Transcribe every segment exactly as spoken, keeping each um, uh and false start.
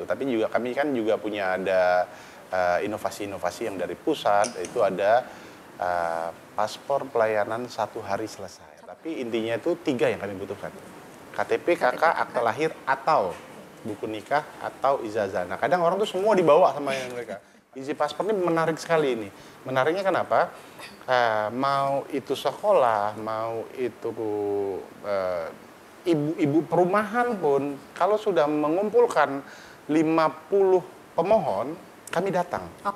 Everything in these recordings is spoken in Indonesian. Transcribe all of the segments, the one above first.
Tapi juga kami kan juga punya ada inovasi-inovasi uh, yang dari pusat, itu ada uh, paspor pelayanan satu hari selesai. Tapi intinya itu tiga yang kami butuhkan. K T P, K K, akta lahir, atau buku nikah, atau ijazah. Nah kadang orang tuh semua dibawa sama yang mereka. Easy Passport ini menarik sekali ini. Menariknya kenapa? Uh, mau itu sekolah, mau itu uh, ibu-ibu perumahan pun, kalau sudah mengumpulkan lima puluh pemohon, kami datang. Oh.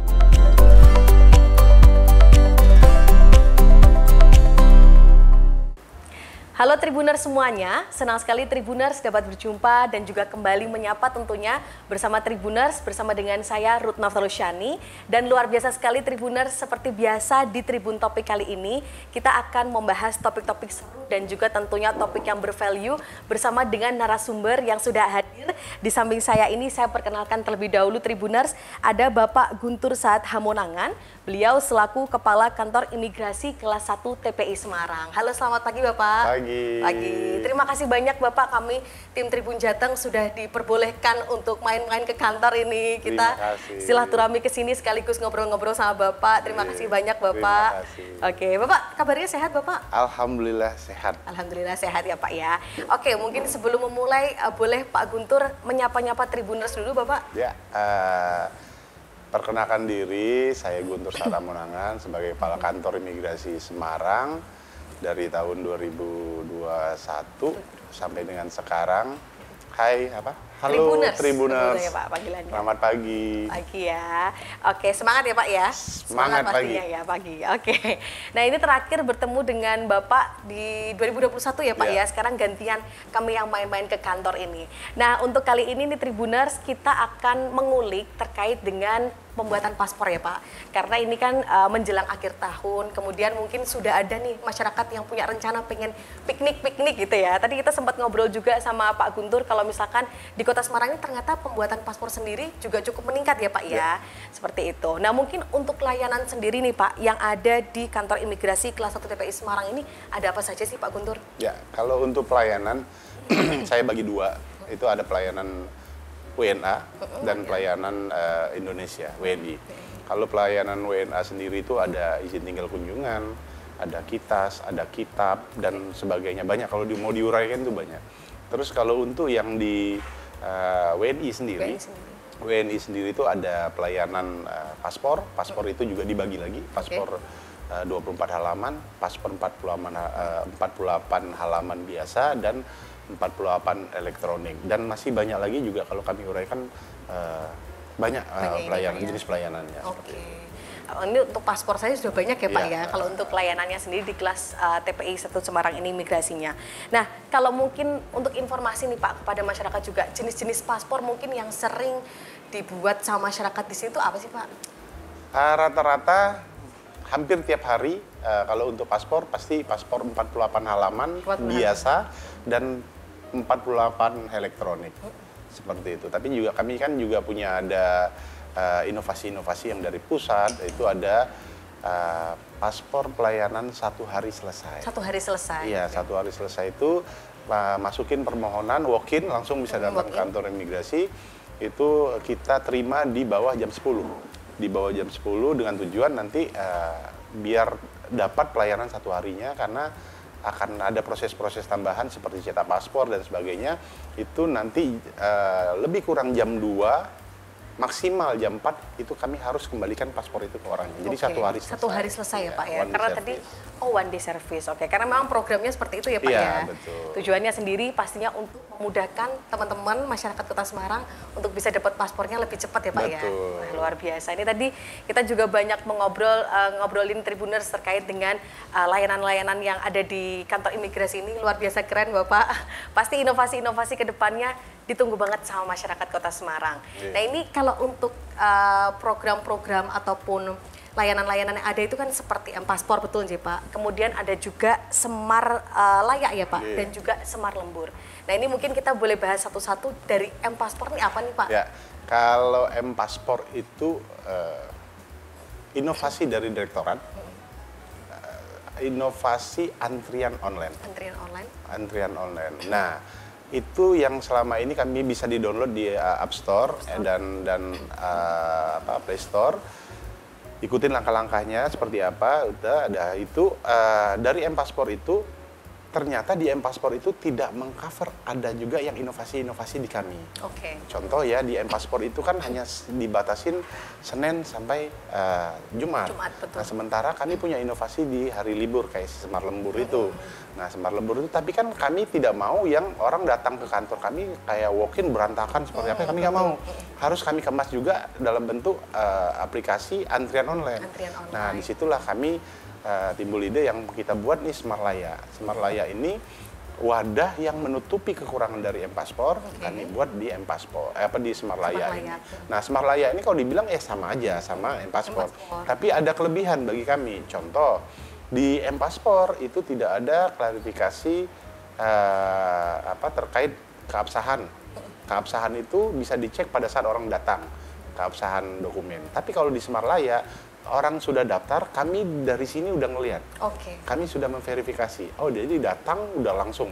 Halo Tribuners semuanya, senang sekali Tribuners dapat berjumpa dan juga kembali menyapa tentunya bersama Tribuners, bersama dengan saya Ruth Naftalusyani. Dan luar biasa sekali Tribuners, seperti biasa di Tribun Topik kali ini kita akan membahas topik-topik seru dan juga tentunya topik yang bervalue bersama dengan narasumber yang sudah hadir. Di samping saya ini saya perkenalkan terlebih dahulu Tribuners, ada Bapak Guntur Saat Hamonangan, beliau selaku Kepala Kantor Imigrasi Kelas satu T P I Semarang. Halo, selamat pagi Bapak. Pagi. Pagi. Terima kasih banyak Bapak, kami tim Tribun Jateng sudah diperbolehkan untuk main-main ke kantor ini. Kita silaturahmi ke sini sekaligus ngobrol-ngobrol sama Bapak. Terima kasih banyak Bapak. Oke, Bapak kabarnya sehat Bapak? Alhamdulillah sehat. Alhamdulillah sehat ya Pak ya. Oke, mungkin sebelum memulai uh, boleh Pak Guntur menyapa-nyapa Tribuners dulu Bapak. Ya, uh, perkenalkan diri, saya Guntur Saat Hamonangan sebagai Kepala Kantor Imigrasi Semarang. Dari tahun dua ribu dua puluh satu sampai dengan sekarang. Hai, apa? Halo Tribuners. Tribuners. Ya, Pak, panggilannya. Selamat pagi. Pagi ya. Oke, semangat ya Pak ya. Semangat, semangat pastinya pagi. ya pagi. Oke. Nah, ini terakhir bertemu dengan Bapak di dua ribu dua puluh satu ya Pak ya. ya. Sekarang gantian kami yang main-main ke kantor ini. Nah, untuk kali ini nih Tribuners, kita akan mengulik terkait dengan pembuatan paspor ya Pak, karena ini kan uh, menjelang akhir tahun, kemudian mungkin sudah ada nih masyarakat yang punya rencana pengen piknik-piknik gitu ya. Tadi kita sempat ngobrol juga sama Pak Guntur kalau misalkan di Kota Semarang ini ternyata pembuatan paspor sendiri juga cukup meningkat ya Pak ya, ya. Seperti itu. Nah mungkin untuk layanan sendiri nih Pak yang ada di kantor imigrasi kelas satu T P I Semarang ini ada apa saja sih Pak Guntur? Ya, kalau untuk pelayanan saya bagi dua, itu ada pelayanan W N A dan pelayanan uh, Indonesia, W N I. Kalau pelayanan W N A sendiri itu ada izin tinggal kunjungan, ada kitas, ada kitab, dan sebagainya. Banyak, kalau di, mau diuraikan itu banyak. Terus kalau untuk yang di uh, W N I sendiri, W N I sendiri itu ada pelayanan uh, paspor. Paspor itu juga dibagi lagi, paspor okay. uh, dua puluh empat halaman, paspor empat puluh delapan halaman biasa, dan empat puluh delapan elektronik, dan masih banyak lagi juga kalau kami uraikan uh, banyak uh, pelayanan, jenis pelayanannya. Oke. Okay. Ini untuk paspor saya sudah banyak ya Pak ya, ya. Kalau untuk pelayanannya sendiri di kelas uh, T P I satu Semarang ini imigrasinya. Nah, kalau mungkin untuk informasi nih Pak kepada masyarakat juga, jenis-jenis paspor mungkin yang sering dibuat sama masyarakat di situ apa sih Pak? Rata-rata uh, hampir tiap hari uh, kalau untuk paspor pasti paspor empat puluh delapan halaman biasa dan empat puluh delapan elektronik, seperti itu. Tapi juga kami kan juga punya ada inovasi-inovasi uh, yang dari pusat, itu ada uh, paspor pelayanan satu hari selesai. Satu hari selesai? Iya, okay. Satu hari selesai itu uh, masukin permohonan, walk-in, langsung bisa datang ke kantor imigrasi, itu kita terima di bawah jam sepuluh. Di bawah jam sepuluh dengan tujuan nanti uh, biar dapat pelayanan satu harinya, karena akan ada proses-proses tambahan seperti cetak paspor dan sebagainya. Itu nanti uh, lebih kurang jam dua, maksimal jam empat itu kami harus kembalikan paspor itu ke orangnya. Jadi okay. satu hari selesai. Satu hari selesai ya, ya Pak ya. Karena tadi oh one day service. Oke, okay. Karena memang programnya seperti itu ya Pak ya. ya. Betul. Tujuannya sendiri pastinya untuk memudahkan teman-teman masyarakat Kota Semarang untuk bisa dapat paspornya lebih cepat ya Pak betul. ya. Nah, luar biasa. Ini tadi kita juga banyak mengobrol uh, ngobrolin Tribuners terkait dengan layanan-layanan uh, yang ada di kantor imigrasi ini. Luar biasa keren Bapak. Pasti inovasi-inovasi ke depannya ditunggu banget sama masyarakat Kota Semarang. Yeah. Nah ini kalau untuk program-program uh, ataupun layanan-layanan yang ada itu kan seperti M-Paspor, betul sih Pak. Kemudian ada juga Semar uh, Layak ya Pak, yeah. Dan juga Semar Lembur. Nah ini mungkin kita boleh bahas satu-satu dari M-Paspor ini apa nih Pak? Ya, kalau M-Paspor itu uh, inovasi dari Direktorat, uh, inovasi antrian online. Antrian online? Antrian online. Nah, itu yang selama ini kami bisa di-download di uh, App Store eh, dan dan uh, apa, Play Store. Ikutin langkah-langkahnya seperti apa, udah ada itu uh, dari M-Paspor itu. Ternyata di M-Paspor itu tidak mengcover, ada juga yang inovasi-inovasi di kami. Oke. Contoh ya, di M-Paspor itu kan hanya dibatasin Senin sampai uh, Jumat. Jumat, betul. Nah, sementara kami punya inovasi di hari libur kayak Semar Lembur itu. Nah, Semar Lembur itu, tapi kan kami tidak mau yang orang datang ke kantor kami kayak walk-in berantakan seperti apa, kami nggak mau. Harus kami kemas juga dalam bentuk uh, aplikasi antrian online. Antrian online. Nah, disitulah kami Uh, timbul ide yang kita buat nih Semarlaya. Semarlaya ini wadah yang menutupi kekurangan dari M-Paspor, okay. Kami buat di M-Paspor, eh, apa di Semarlaya ini. Nah, Semarlaya ini kalau dibilang eh sama aja sama M-Paspor. Tapi ada kelebihan bagi kami. Contoh, di M-Paspor itu tidak ada klarifikasi uh, apa terkait keabsahan. Keabsahan itu bisa dicek pada saat orang datang, keabsahan dokumen. Tapi kalau di Semarlaya orang sudah daftar, kami dari sini udah ngelihat. Oke. Okay. Kami sudah memverifikasi. Oh, jadi datang udah langsung.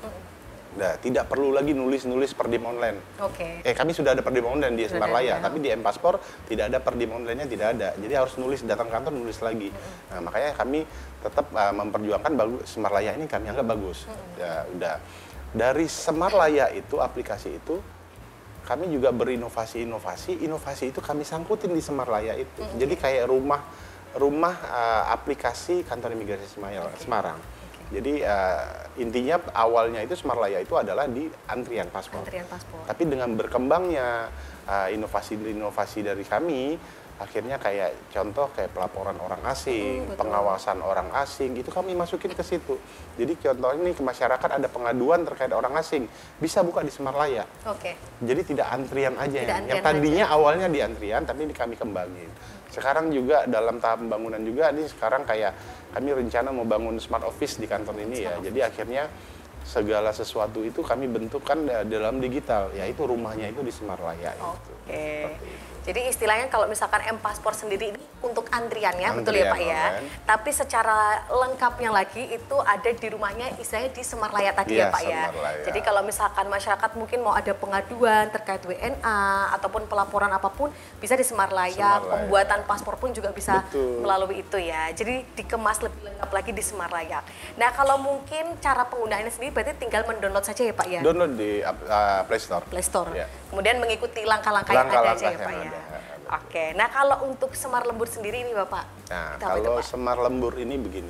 Nah, tidak perlu lagi nulis-nulis perdim online. Oke. Okay. Eh, kami sudah ada perdim online di Semarlaya, ya. Tapi di M-Paspor tidak ada perdim online-nya, tidak ada. Jadi harus nulis, datang kantor nulis lagi. Mm-hmm. Nah, makanya kami tetap uh, memperjuangkan bagus Semarlaya ini kami anggap bagus. Mm-hmm. Ya, udah. Dari Semarlaya itu, aplikasi itu, kami juga berinovasi-inovasi, inovasi itu kami sangkutin di Semarlaya itu. Mm-hmm. Jadi kayak rumah rumah uh, aplikasi kantor imigrasi Semarang. Okay. Semarang. Okay. Jadi uh, intinya awalnya itu Semarlaya itu adalah di antrian paspor. Antrian paspor. Tapi dengan berkembangnya uh, inovasi-inovasi dari kami, akhirnya kayak contoh kayak pelaporan orang asing, hmm, pengawasan orang asing, itu kami masukin ke situ. Jadi contohnya nih ke masyarakat ada pengaduan terkait orang asing, bisa buka di Semarlaya. Oke. Okay. Jadi tidak antrian aja. Tidak Yang antrian tadinya aja. awalnya di antrian, tapi ini kami kembangin. Sekarang juga dalam tahap pembangunan juga, ini sekarang kayak kami rencana mau bangun smart office di kantor ini ya. Jadi akhirnya segala sesuatu itu kami bentukkan dalam digital, yaitu rumahnya itu di Semarlaya. Oke. Okay. Jadi istilahnya kalau misalkan M-Paspor sendiri ini untuk antriannya, Antrian, betul ya Pak ya. Online. Tapi secara lengkapnya lagi itu ada di rumahnya istilahnya di Semarlaya tadi ya, ya Pak Semarlaya. Ya. Jadi kalau misalkan masyarakat mungkin mau ada pengaduan terkait W N A ataupun pelaporan apapun bisa di Semarlaya, Semarlaya. Pembuatan paspor pun juga bisa betul. Melalui itu ya. Jadi dikemas lebih lengkap lagi di Semarlaya. Nah kalau mungkin cara penggunaannya sendiri berarti tinggal mendownload saja ya Pak ya. Download di uh, Play Store. Play Store. Ya. Kemudian mengikuti langkah-langkah yang ada aja ya Pak ya. Oke, nah kalau untuk Semar Lembur sendiri ini Bapak? Nah, kalau itu, Semar Lembur ini begini,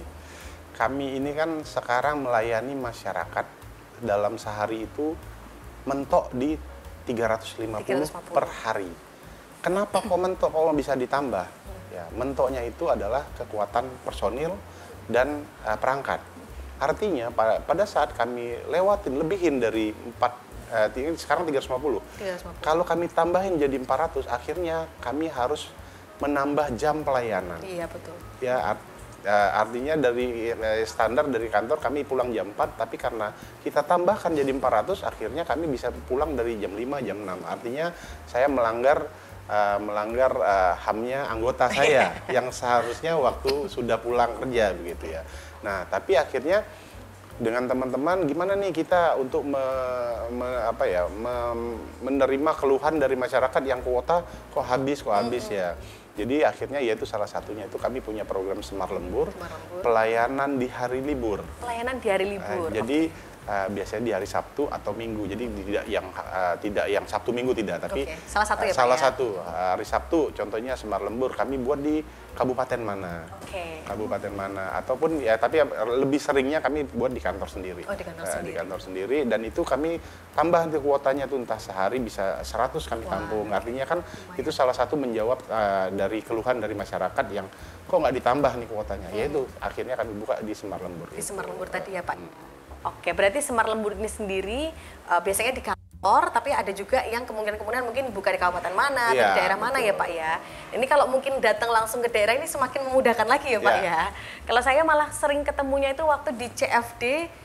kami ini kan sekarang melayani masyarakat dalam sehari itu mentok di tiga ratus lima puluh per hari. Kenapa kok mentok, kalau bisa ditambah? Ya, mentoknya itu adalah kekuatan personil dan uh, perangkat. Artinya pada, pada saat kami lewatin lebihin dari empat Uh, sekarang tiga ratus lima puluh. Kalau kami tambahin jadi empat ratus, akhirnya kami harus menambah jam pelayanan. Iya, betul. Ya, art, uh, artinya dari uh, standar dari kantor kami pulang jam empat, tapi karena kita tambahkan jadi empat ratus, akhirnya kami bisa pulang dari jam lima, jam enam. Artinya saya melanggar uh, melanggar uh, H A M-nya anggota saya yang seharusnya waktu sudah pulang kerja begitu ya. Nah, tapi akhirnya dengan teman-teman gimana nih kita untuk me, me, apa ya me, menerima keluhan dari masyarakat yang kuota kok habis kok habis mm-hmm. ya. Jadi akhirnya yaitu salah satunya itu kami punya program Semar Lembur, Semar Lembur. Pelayanan di hari libur. Pelayanan di hari libur. Uh, jadi uh, biasanya di hari Sabtu atau Minggu. Jadi tidak yang uh, tidak yang Sabtu Minggu tidak, tapi okay. salah satu ya uh, salah Pak, ya? satu hari Sabtu contohnya Semar Lembur kami buat di kabupaten mana. Okay. Kabupaten mana ataupun ya tapi lebih seringnya kami buat di kantor sendiri. Oh, di kantor uh, sendiri. Di kantor sendiri dan itu kami tambah nanti kuotanya tuh entah sehari bisa seratus kami wow. tampung. Artinya kan lumayan. Itu salah satu menjawab uh, dari keluhan dari masyarakat yang kok nggak ditambah nih kuotanya. Hmm. Yaitu akhirnya kami buka di Semar Lembur. Di Semar Lembur tadi ya Pak. Hmm. Oke, berarti Semar Lembur ini sendiri uh, biasanya di kantor, tapi ada juga yang kemungkinan-kemungkinan mungkin buka di kabupaten mana, ya, atau di daerah betul. Mana ya Pak ya. Ini kalau mungkin datang langsung ke daerah ini semakin memudahkan lagi ya Pak ya. ya. Kalau saya malah sering ketemunya itu waktu di C F D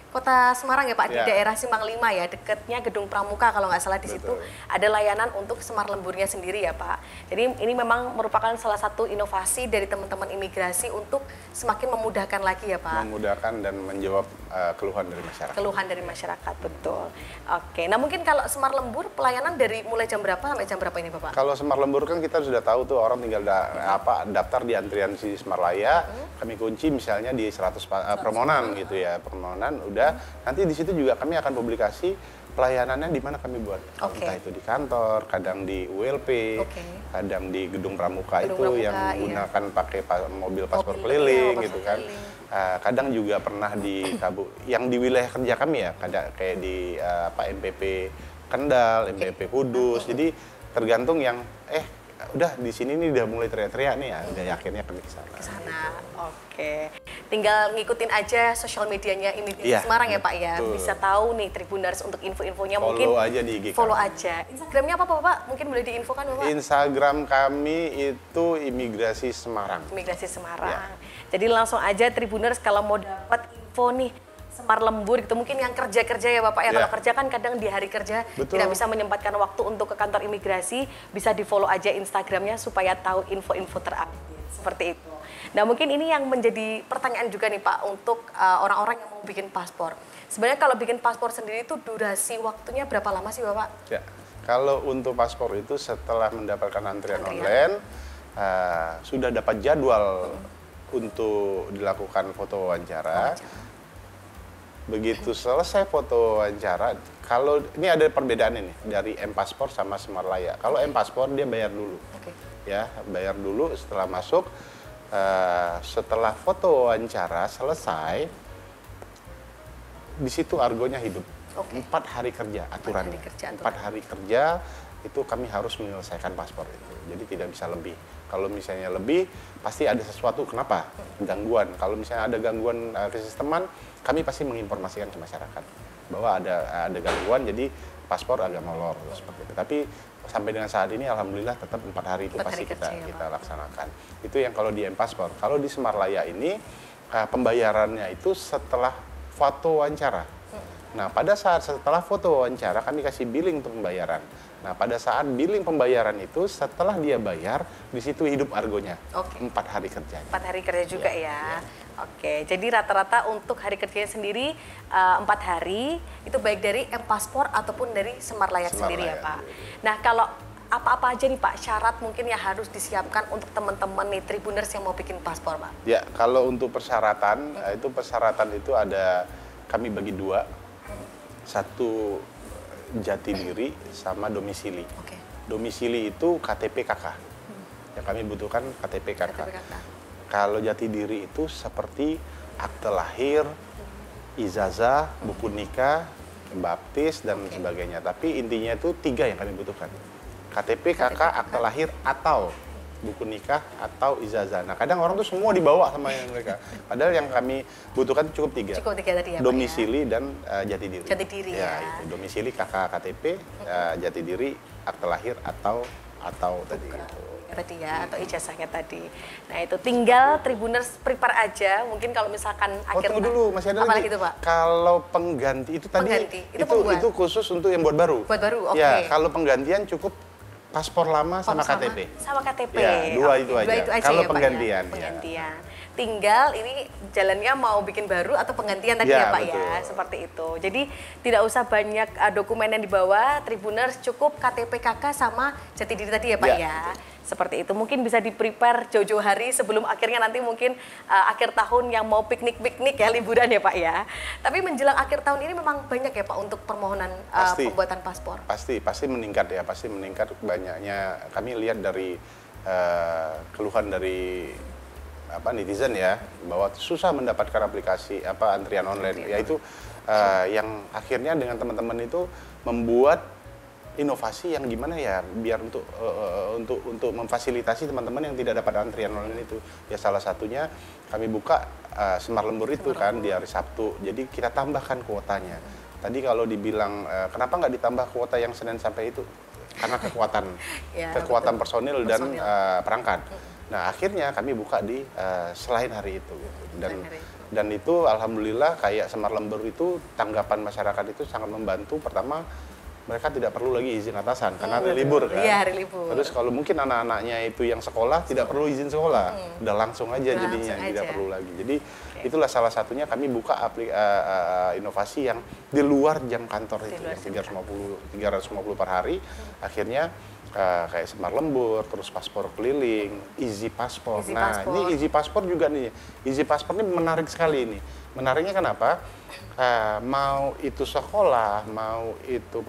Kota Semarang ya Pak, di Ya. daerah Simpang lima ya, dekatnya Gedung Pramuka kalau nggak salah di situ Betul. ada layanan untuk semar lemburnya sendiri ya Pak. Jadi ini memang merupakan salah satu inovasi dari teman-teman imigrasi untuk semakin memudahkan lagi ya Pak. Memudahkan dan menjawab uh, keluhan dari masyarakat. Keluhan dari masyarakat, betul. Oke, nah mungkin kalau semar lembur pelayanan dari mulai jam berapa sampai jam berapa ini Bapak? Kalau semar lembur kan kita sudah tahu tuh orang tinggal da apa daftar di antrian si Semarlaya, hmm. kami kunci misalnya di seratus uh, permohonan gitu ya, permohonan udah. Nanti di situ juga kami akan publikasi pelayanannya di mana kami buat. Okay. Entah itu di kantor, kadang di U L P, okay. kadang di Gedung Pramuka Gedung itu Pramuka, yang iya. menggunakan pakai pa mobil paspor mobil, keliling iya, gitu kan. Uh, kadang juga pernah di Kabu yang di wilayah kerja kami ya, kadang kayak di uh, apa M P P Kendal, M P P Kudus. Okay. Jadi tergantung yang eh udah di sini nih udah mulai teriak-teriak nih ya, udah yakinnya kami ke sana. Ke sana. Oke. Tinggal ngikutin aja sosial medianya Imigrasi ya, Semarang ya Pak ya. betul. Bisa tahu nih Tribuners untuk info-infonya Follow mungkin. aja di I G Follow kami. aja. Instagramnya apa Bapak? Mungkin boleh diinfokan Bapak? Instagram kami itu Imigrasi Semarang. Imigrasi Semarang. Ya. Jadi langsung aja Tribuners kalau mau dapat info nih semar lembur gitu, mungkin yang kerja-kerja ya Bapak ya, Ya. kalau kerja kan kadang di hari kerja Betul. tidak bisa menyempatkan waktu untuk ke kantor imigrasi, bisa di follow aja Instagramnya supaya tahu info-info terupdate seperti itu. Nah mungkin ini yang menjadi pertanyaan juga nih Pak untuk uh, orang-orang yang mau bikin paspor. Sebenarnya kalau bikin paspor sendiri itu durasi waktunya berapa lama sih Bapak? Ya, kalau untuk paspor itu setelah mendapatkan antrian, Antrian. online uh, sudah dapat jadwal hmm. untuk dilakukan foto wawancara. wawancara. Begitu selesai foto wawancara, kalau ini ada perbedaan ini dari M-Paspor sama Semarlaya. Kalau M-Paspor dia bayar dulu, okay. ya bayar dulu setelah masuk. Uh, setelah foto wawancara selesai, di situ argonya hidup. Okay. Empat hari kerja aturannya. Empat hari kerja, aturan. Empat hari kerja itu kami harus menyelesaikan paspor itu. Jadi tidak bisa lebih. Kalau misalnya lebih, pasti ada sesuatu. Kenapa? Gangguan. Kalau misalnya ada gangguan uh, kesisteman, kami pasti menginformasikan ke masyarakat bahwa ada ada gangguan, jadi paspor agak molor seperti itu. Tapi sampai dengan saat ini, alhamdulillah tetap empat hari itu empat pasti hari kita kerja, kita ya, laksanakan. Itu yang kalau di M-Paspor. Kalau di Semarlaya ini uh, pembayarannya itu setelah foto wawancara. Nah, pada saat setelah foto wawancara kami kasih billing untuk pembayaran. Nah, pada saat billing pembayaran itu setelah dia bayar, di situ hidup argonya. Okay. Empat hari kerja. Empat hari kerja juga ya. ya. ya. Oke, jadi rata-rata untuk hari kerjanya sendiri uh, empat hari, itu baik dari M-Paspor ataupun dari Semarlaya sendiri ya Pak. Nah, kalau apa-apa aja nih Pak syarat mungkin yang harus disiapkan untuk teman-teman nih Tribuners yang mau bikin paspor Pak? Ya, kalau untuk persyaratan, hmm. itu persyaratan itu ada kami bagi dua. Satu jati diri sama domisili. Okay. Domisili itu K T P K K. Hmm. Yang kami butuhkan K T P K K. K T P K K. Kalau jati diri itu seperti akte lahir, ijazah, buku nikah, baptis, dan okay. sebagainya. Tapi intinya itu tiga yang kami butuhkan. K T P K K, akte lahir, atau buku nikah, atau ijazah. Nah, kadang orang tuh semua dibawa sama yang mereka. Padahal yang kami butuhkan cukup tiga. Cukup tiga tadi ya, domisili Pak, ya? dan uh, jati diri. Jati diri ya. ya. Itu. Domisili K K K T P, uh, jati diri, akte lahir, atau atau tadi itu. Tadi ya, atau ijazahnya tadi. Nah itu tinggal Tribuners prepare aja, mungkin kalau misalkan oh, akhir tunggu dulu, masih ada lagi. Itu, Pak? Kalau pengganti itu tadi pengganti. Itu, itu, itu khusus untuk yang buat baru. Buat baru, oke. Okay. Ya, kalau penggantian cukup paspor lama sama, sama K T P. Sama K T P. Ya, dua okay. itu aja. Dua itu aja kalau ya, penggantian, Pak, ya? Penggantian. Ya. Tinggal ini jalannya mau bikin baru atau penggantian tadi ya, ya Pak betul. Ya, seperti itu. Jadi tidak usah banyak uh, dokumen yang dibawa, Tribuners cukup K T P K K sama jati diri tadi ya Pak ya. ya. Seperti itu, mungkin bisa di-prepare jauh-jauh hari sebelum akhirnya nanti mungkin uh, akhir tahun yang mau piknik-piknik ya, liburan ya Pak ya. Tapi menjelang akhir tahun ini memang banyak ya Pak untuk permohonan uh, pembuatan paspor? Pasti, pasti meningkat ya, pasti meningkat banyaknya. Kami lihat dari uh, keluhan dari apa netizen ya, bahwa susah mendapatkan aplikasi apa antrian online, antrian. Yaitu uh, yang akhirnya dengan teman-teman itu membuat inovasi yang gimana ya biar untuk uh, untuk untuk memfasilitasi teman-teman yang tidak dapat antrian online itu. Ya salah satunya kami buka uh, Semar Lembur itu Semar kan Lembur. Di hari Sabtu. Jadi kita tambahkan kuotanya. Tadi kalau dibilang uh, kenapa nggak ditambah kuota yang Senin sampai itu? Karena kekuatan ya, kekuatan betul. personil dan personil. Uh, perangkat. Nah, akhirnya kami buka di uh, selain hari itu dan Dan itu alhamdulillah kayak Semar Lembur itu tanggapan masyarakat itu sangat membantu. Pertama, mereka tidak perlu lagi izin atasan karena Hmm, hari libur kan. Iya, hari libur. Terus kalau mungkin anak-anaknya itu yang sekolah tidak perlu izin sekolah, Hmm. udah langsung aja Udah jadinya, langsung tidak aja. perlu lagi. Jadi itulah salah satunya kami buka apli, uh, uh, inovasi yang di luar jam kantor Di itu, luar yang jam tiga ratus lima puluh, tiga ratus lima puluh per hari. Akhirnya uh, kayak Semar Lembur, terus paspor keliling, easy paspor. Easy Nah, paspor. ini easy paspor juga nih. Easy paspor ini menarik sekali ini. Menariknya kenapa? Uh, mau itu sekolah, mau itu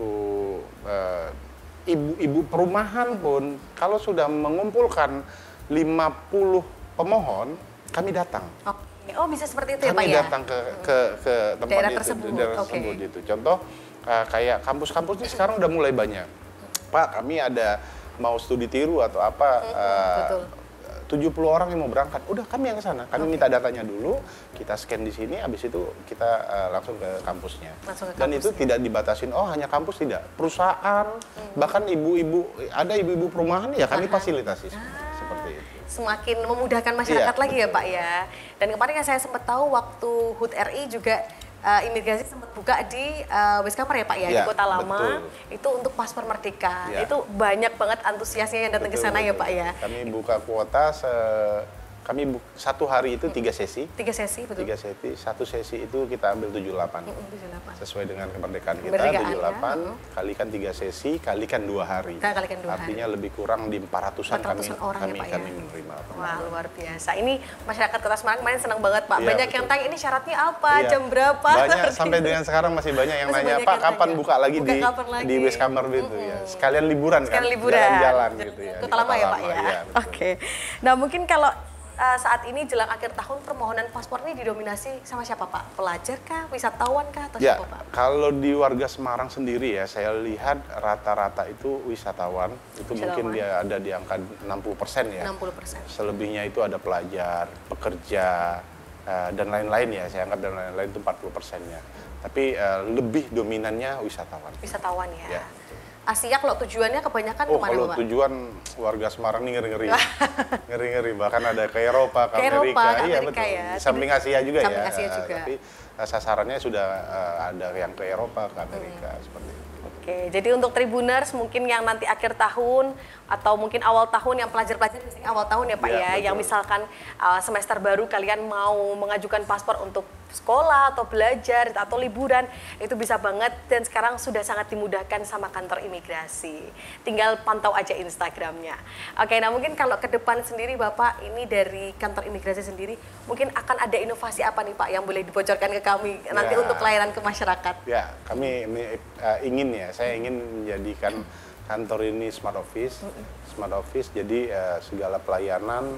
uh, ibu-ibu perumahan pun, kalau sudah mengumpulkan lima puluh pemohon, kami datang. Oke. Oh, bisa seperti itu ya, Pak Kami ya? datang ke ke ke tempat Daerah itu, tersebut, daerah oke. tersebut gitu. Contoh uh, kayak kampus-kampus ini sekarang udah mulai banyak. Pak, kami ada mau studi tiru atau apa, uh, betul. tujuh puluh orang yang mau berangkat, udah kami yang ke sana. Kami minta datanya dulu, kita scan di sini, habis itu kita uh, langsung ke kampusnya. Langsung ke Dan itu kampusnya. tidak dibatasin, oh hanya kampus, tidak. Perusahaan, bahkan ibu-ibu, ada ibu-ibu perumahan, ya kami fasilitasi seperti itu. Semakin memudahkan masyarakat Iya, lagi ya betul. Pak ya. Dan kemarin kan saya sempat tahu waktu H U T R I juga uh, imigrasi sempat buka di uh, Westkamar ya Pak ya, di Iya, Kota Lama. betul. Itu untuk paspor merdeka. Iya. Itu banyak banget antusiasnya yang datang ke Betul, sana ya betul. Pak ya. Kami buka kuota, se kami bu satu hari itu tiga sesi. Tiga sesi betul. Tiga sesi, satu sesi itu kita ambil tujuh puluh delapan. Mm-mm, tujuh puluh delapan. Sesuai dengan kemerdekaan kita, Kemerdekaan, tujuh puluh delapan, ya. kalikan tiga sesi, kalikan dua hari. Kita kalikan dua Artinya lebih kurang di empat ratusan kami, empat ratusan orang ya, kami, Pak, ya? kami menerima. Wah, luar biasa. Ini masyarakat Kota Semarang kemarin senang banget Pak. Iya, Banyak betul. yang tanya ini syaratnya apa, Iya. jam berapa. Banyak, sampai dengan sekarang masih banyak yang Masih nanya, banyak Pak yang kapan tanya. buka lagi Buka di kapan lagi?" di Westkamar gitu ya. Sekalian liburan Sekalian kan, liburan. jalan-jalan gitu ya. di Kota Lama ya Pak ya. iya, betul. Oke. Nah mungkin kalau uh, saat ini jelang akhir tahun permohonan paspor ini didominasi sama siapa Pak? Pelajar kah, wisatawan kah, atau Ya, siapa Pak? kalau di warga Semarang sendiri ya, saya lihat rata-rata itu wisatawan, itu mungkin Wisatawan. dia ada di angka enam puluh persen ya. enam puluh persen. Selebihnya itu ada pelajar, pekerja, eh, dan lain-lain ya, saya anggap dan lain-lain itu empat puluh persennya. Tapi eh, lebih dominannya wisatawan. Wisatawan ya. Ya. Asia kalau tujuannya kebanyakan Oh, kemana kalau Pak? tujuan warga Semarang ini ngeri-ngeri. Ngeri-ngeri, bahkan ada ke Eropa, ke, Ke Eropa, Amerika. ke iya Amerika betul. ya. Di samping Asia juga Samping ya. Asia eh, juga. Tapi eh, sasarannya sudah eh, ada yang ke Eropa, ke Amerika, seperti itu. Oke, jadi untuk Tribuners mungkin yang nanti akhir tahun atau mungkin awal tahun, yang pelajar-pelajar biasanya awal tahun ya Pak Ya, ya, yang betul. misalkan uh, semester baru kalian mau mengajukan paspor untuk sekolah atau belajar atau liburan, itu bisa banget dan sekarang sudah sangat dimudahkan sama kantor imigrasi. Tinggal pantau aja Instagramnya. Oke, nah mungkin kalau ke depan sendiri Bapak, ini dari kantor imigrasi sendiri, mungkin akan ada inovasi apa nih Pak yang boleh dibocorkan ke kami nanti Ya. untuk layanan ke masyarakat? Ya, kami ini, eh, ingin ya, saya ingin menjadikan kantor ini smart office, smart office. Jadi eh, segala pelayanan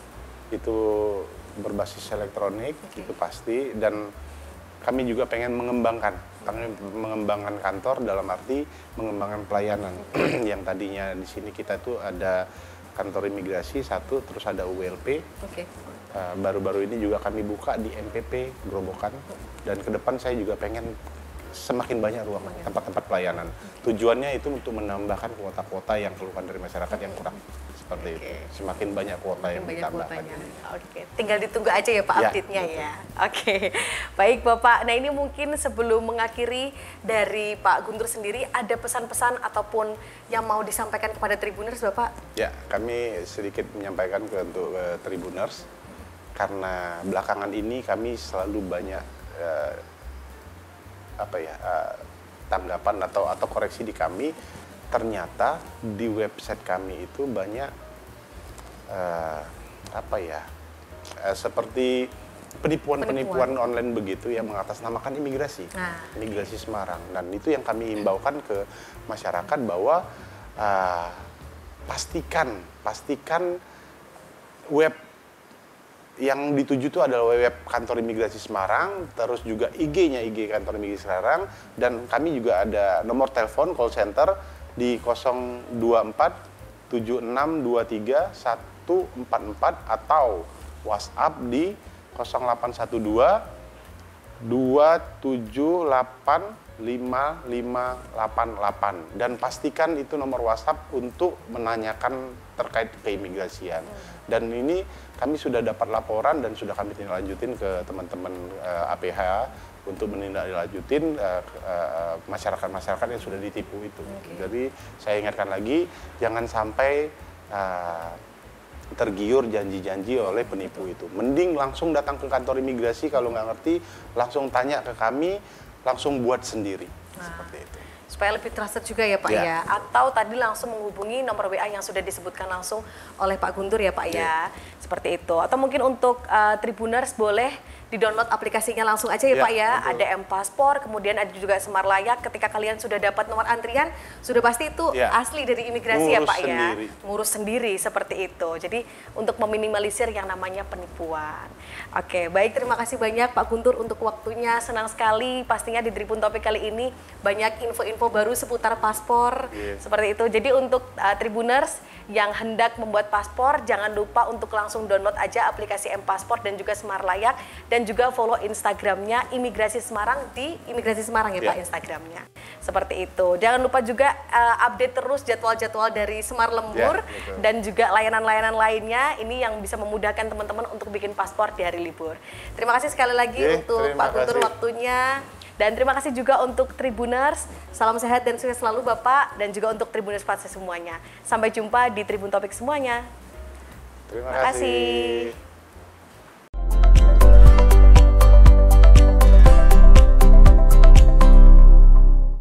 itu berbasis elektronik, itu pasti. Dan kami juga pengen mengembangkan, kami mengembangkan kantor dalam arti mengembangkan pelayanan. Yang tadinya di sini kita tuh ada kantor imigrasi satu, terus ada U L P. Oke. Uh, baru-baru ini juga kami buka di M P P Grobogan, dan ke depan saya juga pengen semakin banyak ruang tempat-tempat pelayanan. Tujuannya itu untuk menambahkan kuota-kuota yang keluhan dari masyarakat yang kurang, seperti itu. Semakin banyak kuota yang Banyak ditambahkan. kuotanya. Oke, tinggal ditunggu aja ya Pak Ya, update-nya betul. ya. Oke, baik Bapak. Nah ini mungkin sebelum mengakhiri dari Pak Guntur sendiri, ada pesan-pesan ataupun yang mau disampaikan kepada Tribuners Bapak? Ya, kami sedikit menyampaikan ke untuk ke Tribuners, karena belakangan ini kami selalu banyak eh, apa ya eh, tanggapan atau atau koreksi di kami. Ternyata di website kami itu banyak eh, apa ya eh, seperti penipuan-penipuan online begitu yang mengatasnamakan imigrasi, Nah, imigrasi Semarang. Dan itu yang kami imbaukan ke masyarakat bahwa eh, pastikan pastikan web yang dituju itu adalah web kantor imigrasi Semarang, terus juga I G-nya I G kantor imigrasi Semarang, dan kami juga ada nomor telepon call center di nol dua empat tujuh enam dua tiga satu empat empat atau WhatsApp di nol delapan satu dua dua tujuh delapan lima lima delapan delapan dan pastikan itu nomor WhatsApp untuk menanyakan terkait keimigrasian. Dan ini kami sudah dapat laporan dan sudah kami tindak lanjutin ke teman-teman uh, A P H untuk menindaklanjutin masyarakat-masyarakat uh, uh, yang sudah ditipu itu. Okay. Jadi saya ingatkan lagi, jangan sampai uh, tergiur janji-janji oleh penipu itu. Mending langsung datang ke kantor imigrasi, kalau nggak ngerti langsung tanya ke kami, langsung buat sendiri. Nah, seperti itu. Supaya lebih trusted juga ya Pak ya. ya. Atau tadi langsung menghubungi nomor W A yang sudah disebutkan langsung oleh Pak Guntur ya Pak ya. ya. Seperti itu. Atau mungkin untuk uh, Tribuners boleh di-download aplikasinya langsung aja ya, ya Pak ya. Betul. Ada M-Paspor, kemudian ada juga Smart Layak. Ketika kalian sudah dapat nomor antrian, sudah pasti itu ya. asli dari imigrasi Ngurus ya Pak sendiri. ya. Ngurus sendiri seperti itu. Jadi untuk meminimalisir yang namanya penipuan. Oke, baik, terima kasih banyak Pak Guntur untuk waktunya. Senang sekali pastinya di Tribun Topik kali ini banyak info-info baru seputar paspor. Yeah. Seperti itu. Jadi untuk uh, Tribuners yang hendak membuat paspor, jangan lupa untuk langsung download aja aplikasi M-Paspor dan juga Smart Layak, dan juga follow Instagramnya Imigrasi Semarang di Imigrasi Semarang ya yeah. Pak Instagramnya. Seperti itu. Jangan lupa juga uh, update terus jadwal-jadwal dari Semar Lembur yeah, dan juga layanan-layanan lainnya. Ini yang bisa memudahkan teman-teman untuk bikin paspor di hari libur. Terima kasih sekali lagi yeah, untuk Pak Guntur waktunya. Dan terima kasih juga untuk Tribuners. Salam sehat dan sukses selalu Bapak, dan juga untuk Tribuners Patse semuanya. Sampai jumpa di Tribun Topik semuanya. Terima kasih.